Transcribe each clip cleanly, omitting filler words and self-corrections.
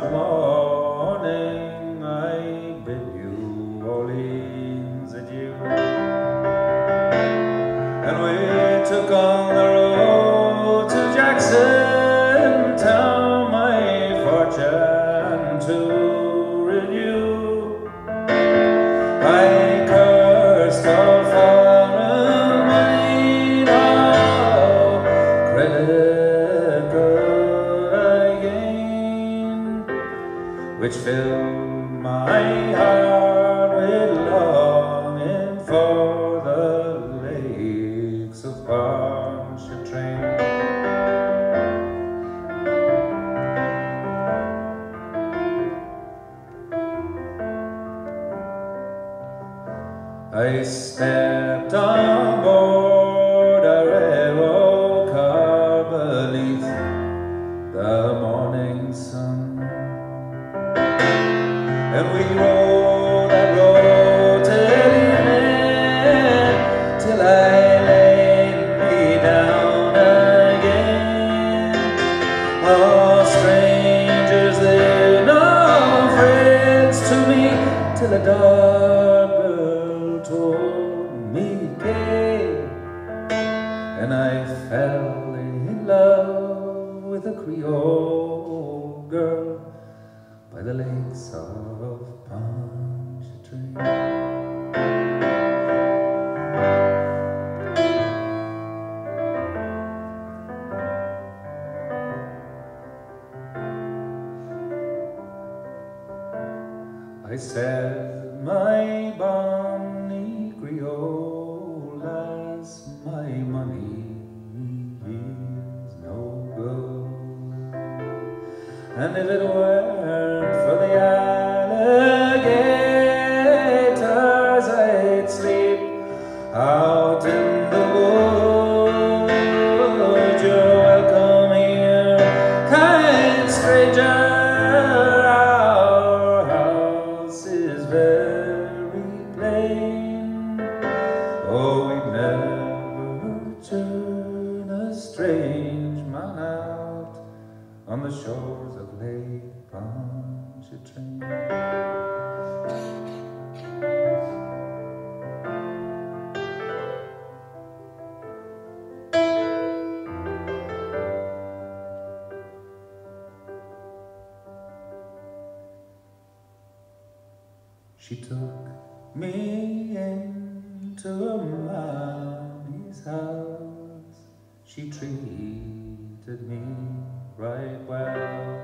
morning I bid you Orleans adieu. And we took on the road to Jackson Town, my fortune to renew. I cursed all foreign money, no credit could I gain, which filled my heart with longing for the Lakes of Pontchartrain. I stepped on board a railroad car beneath the morning sun, and we rode that road till evening, till I laid me down again. All strangers, they're no friends to me, till a dark girl told me gay, and I fell in love with a Creole girl by the Lakes of Pontchartrain. I said, my bonny Creole lass, my money is no good, and if it weren't for the alligators, I'd sleep out in the woods. You're welcome here, kind stranger. Our house is very plain. Oh, we'd never turn a strange man out on the shores of Lake Pontchartrain. She took me into a Maonlai's house. She treated me right well.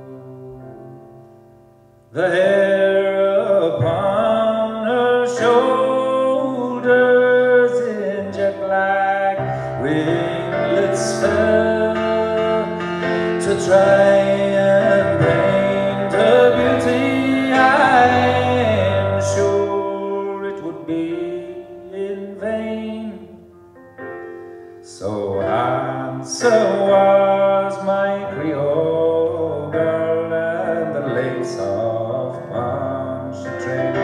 The hair upon her shoulders in jet black ringlets fell to try and paint her beauty. I'm sure it would be in vain. So handsome was my Creole girl and the Lakes of Pontchartrain.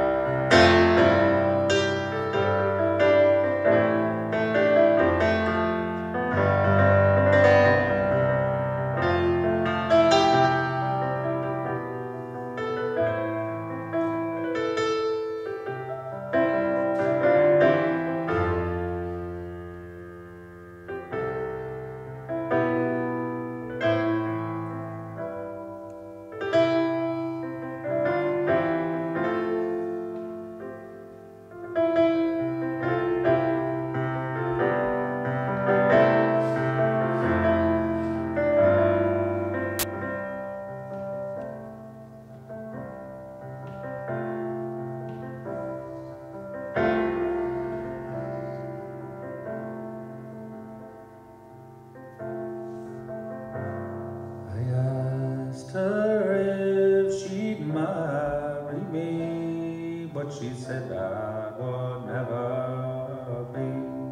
Her if she'd marry me, but she said that would never be,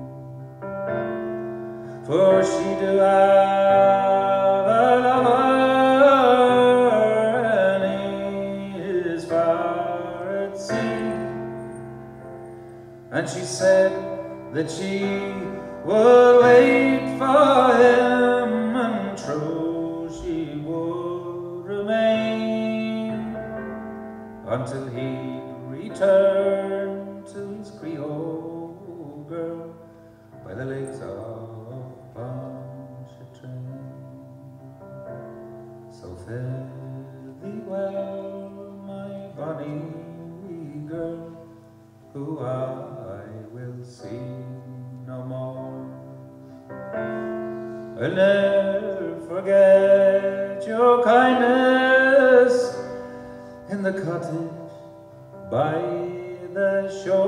for she do have a lover and he is far at sea. And she said that she would wait for him, and true she would remain. until he returned to his Creole girl by the lakes of Pontchartrain. So fare thee well, my bonny girl, who I will see no more. I'll never forget your kindness in the cottage by the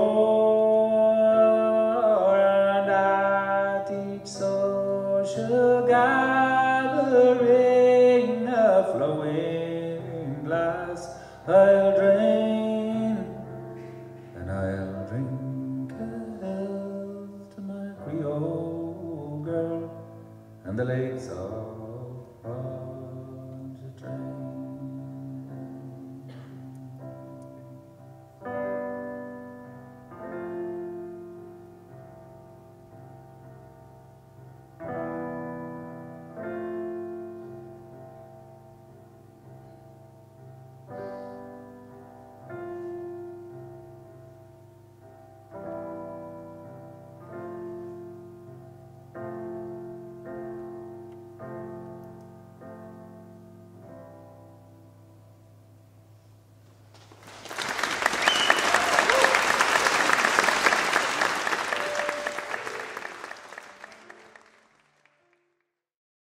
shore, and at each social gathering a flowing glass I'll drain, and I'll drink a health to my Creole girl and the lakes of